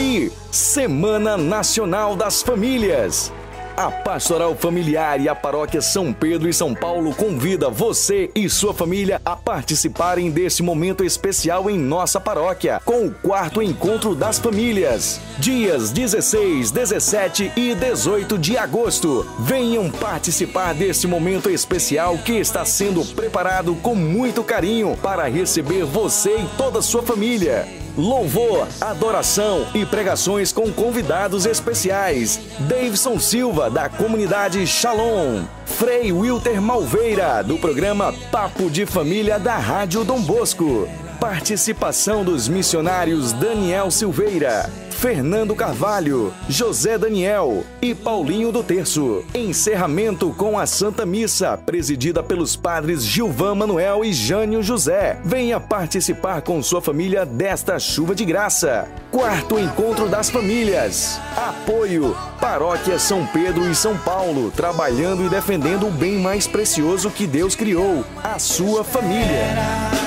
aí, Semana Nacional das Famílias. A Pastoral Familiar e a Paróquia São Pedro e São Paulo convida você e sua família a participarem desse momento especial em nossa paróquia, com o 4º Encontro das Famílias. Dias 16, 17 e 18 de agosto. Venham participar desse momento especial que está sendo preparado com muito carinho para receber você e toda a sua família. Louvor, adoração e pregações com convidados especiais. Davidson Silva, da comunidade Shalom. Frei Wilter Malveira, do programa Papo de Família da Rádio Dom Bosco. Participação dos missionários Daniel Silveira, Fernando Carvalho, José Daniel e Paulinho do Terço. Encerramento com a Santa Missa, presidida pelos padres Gilvan Manuel e Jânio José. Venha participar com sua família desta chuva de graça. 4º Encontro das Famílias. Apoio: Paróquia São Pedro e São Paulo, trabalhando e defendendo o bem mais precioso que Deus criou, a sua família.